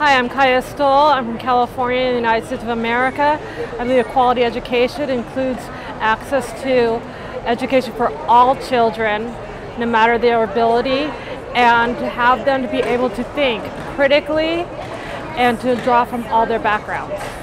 Hi, I'm Kaja Stoll. I'm from California in the United States of America. I believe quality education includes access to education for all children, no matter their ability, and to have them to be able to think critically and to draw from all their backgrounds.